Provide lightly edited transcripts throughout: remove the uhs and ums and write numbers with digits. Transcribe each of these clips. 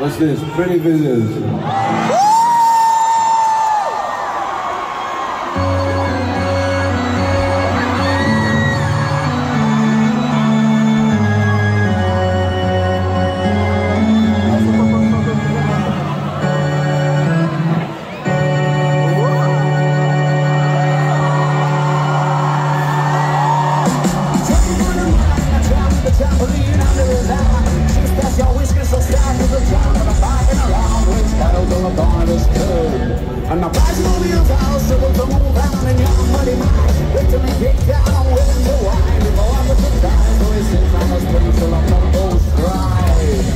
What's this? Pretty Visitors. And my bicycle wheels are struggle to move on in your muddy mind. Wait till me get down, I'm willing to whine. Before I put the time, so it sits on the spring till I'm not those dry.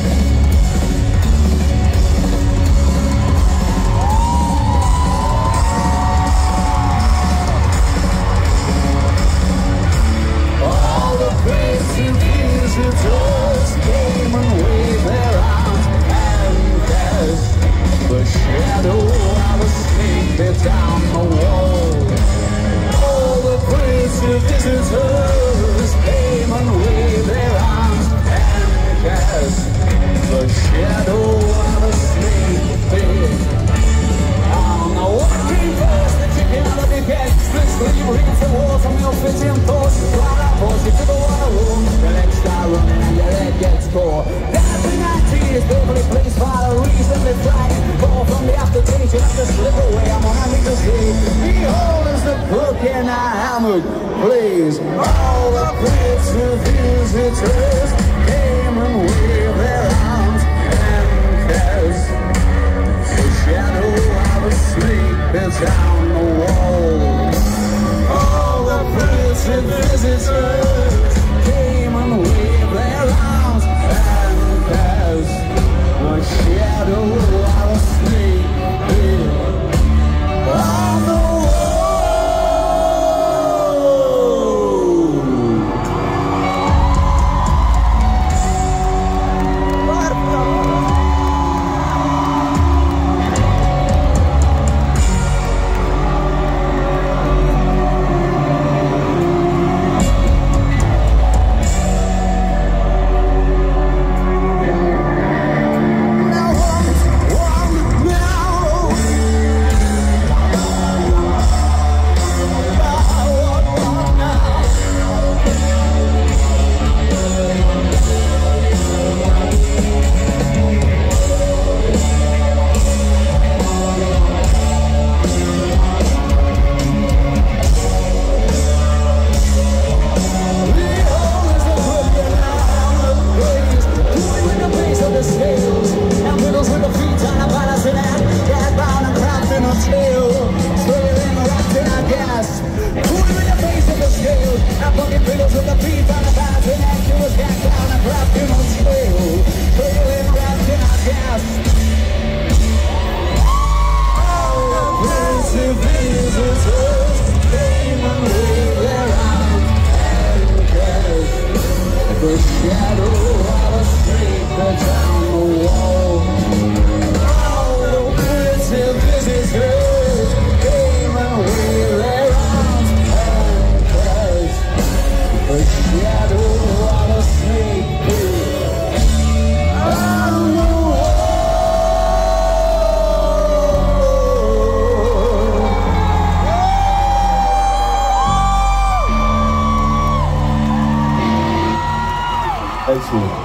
All the crazy visitors came and waved their arms and cast the shadow of a snake bit down the wall. All the crazy visitors came and waved their arms and cast the shadow of a snake bit down the wall. Walking past the chicken out of your head, split sleeve, rings the walls from your fitting thoughts. Right up, push you to the water room. Your legs start running and your head gets sore. Dancing at tears, perfectly placed for a reason to fly. Fall from the aftertaste, you have to slip away. I'm on a need to see. Behold is the book in a hammock, please. All the crazy visitors came and waved their arms and cast the shadow of a snake is down the wall. All the crazy visitors came and waved their arms and cast the shadow of a snake on the wall. The shadow of a snake that's down the wall. All the crazy visitors came and waved their arms and cast the shadow of a snake on the wall. Excellent.